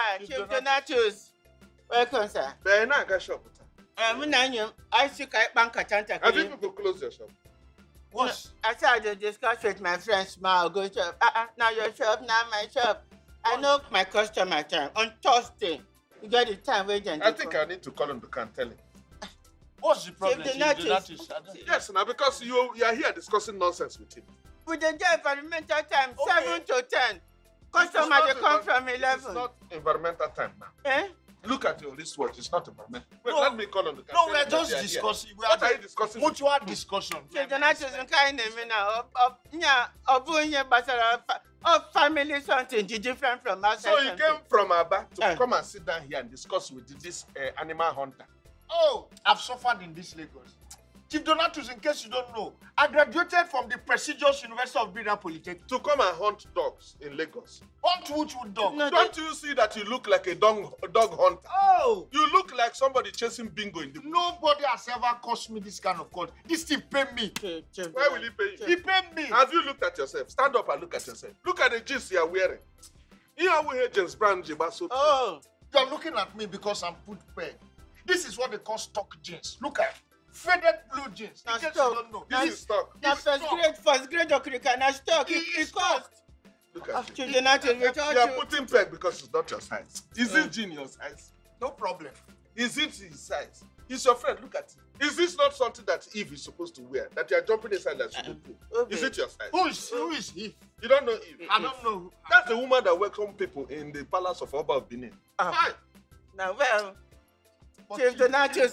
Chief Donatus. Welcome, sir. Bena ga shop. I should bank a tanta. Have you people close your shop? What? I said I discuss with my friends tomorrow. Go shop. Now your shop, now my shop. I know my customer time on Thursday. You got the time waiting. I think I need to call him and tell him. What's the problem? Yes, now because you are here discussing nonsense with him. With the environmental time, 7 to 10. Customer they come from 11. It's not environmental time now. Eh? Look at your wristwatch. It's not environmental. Wait, let me call on the No, we're just discussing. What are you discussing? Mutual discussion. Chief Donatus is kind of of family something different from us. So you came from Aba to come and sit down here and discuss with this animal hunter. Oh, I've suffered in this Lagos. Chief Donatus, in case you don't know, I graduated from the prestigious University of Bida Polytechnic. To come and hunt dogs in Lagos. Hunt which dog? No, don't you see that you look like a dog hunter? Oh! You look like somebody chasing bingo in the bush. Nobody has ever cost me this kind of call. This thing pay me. Why will he pay you? He paid me. Have you looked at yourself? Stand up and look at yourself. Look at the jeans you are wearing. You are wearing James Brown Jibaso. Oh! You're looking at me because I'm put peg. This is what they call stock jeans. Look at faded blue jeans. In case you don't know. This is stock. Now first grade Okrika, now stock. It cost. Look at Chief you. Donatus, You are putting peg because it's not your size. Is it Jean your size? No problem. Is it his size? He's your friend. Look at him. Is this not something that Eve is supposed to wear? That you are jumping inside that she didn't do? Okay. Is it your size? Who is he? You don't know Eve? I don't know. That's the woman that welcomed people in the palace of Oba of Benin. Hi. Now, well, Chief Donatus,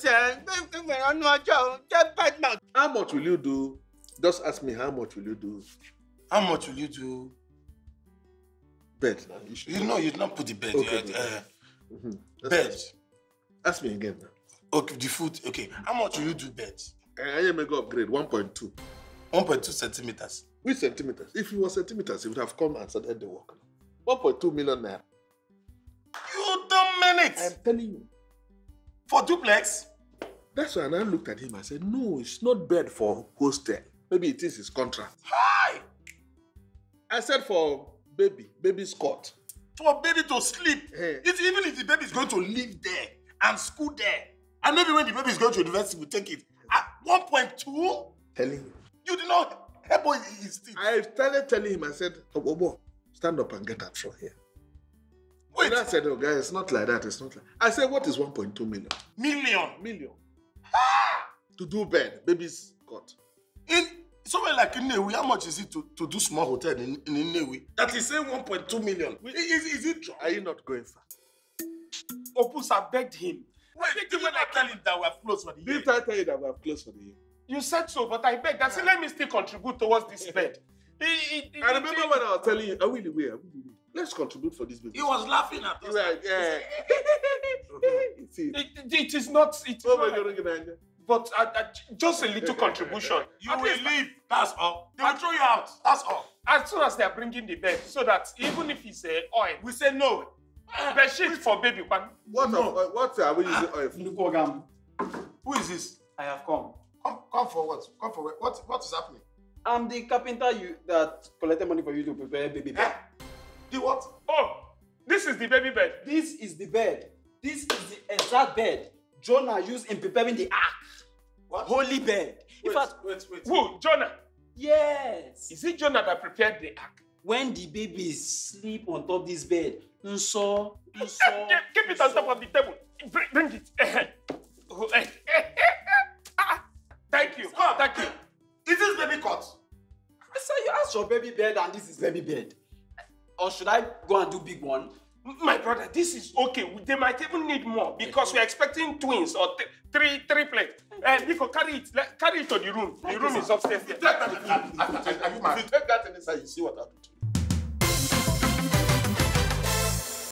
just bad mouth. How much will you do? Just ask me, how much will you do? How much will you do? Bed. Now. You know, you did not put the bed Okay, yet. Bed. Bed. Ask me again now. Okay, the food. Okay, how much will you do bed? I am going to upgrade 1.2. 1.2 centimeters. Which centimeters? If it was centimeters, it would have come and started the work. 1.2 million naira. You don't mean it. I'm telling you. For duplex? That's why I looked at him and said, no, it's not bed for hostel. Maybe it is his contract. Hi! I said for baby's cot. For baby to sleep. Hey. Even if the baby is going to live there and school there, and maybe when the baby is going to university, we take it. At 1.2? Telling you. You did not help his teeth. I started telling him, I said, Obo, stand up and get out from here. Wait. And I said, oh, guys, it's not like that. It's not like I said, what is 1.2 million? Million. To do bed, baby's cot. In somewhere like Nnewi, how much is it to do small hotel in Nnewi? That is saying 1.2 million. Is it true? Are you not going far? Opus, I begged him. Wait, did when I tell him that we have closed for the year? Did I tell you that we have closed for the year? You said so, but I begged. I said, let me still contribute towards this bed. I remember when I was telling you, I will wait. Let's contribute for this business. He was laughing at us. Yeah. It is not. But just a little contribution. You will leave. That's all. They will throw you out. That's all. As soon as they are bringing the bed, so that even if it's oil, We say no. bed sheet for baby one. What are we using oil for? Who is this? I have come. Come for what? Come for what is happening? I'm the carpenter that collected money for you to prepare baby bed. The what? Oh, this is the baby bed. This is the bed. This is the exact bed Jonah used in preparing the ark. What? Holy bed. In fact, Wait. Who? Jonah. yes. Is it Jonah that prepared the ark? When the babies sleep on top this bed, Nso. Keep it on top of the table. Bring it. Thank you. Thank you. Is this baby cot? I said you asked for baby bed and this is baby bed. Or should I go and do big one? My brother, this is okay. They might even need more because we're expecting twins or three plates. Nico, carry it to the room. The room is upstairs. Take that inside, you see what happened to you.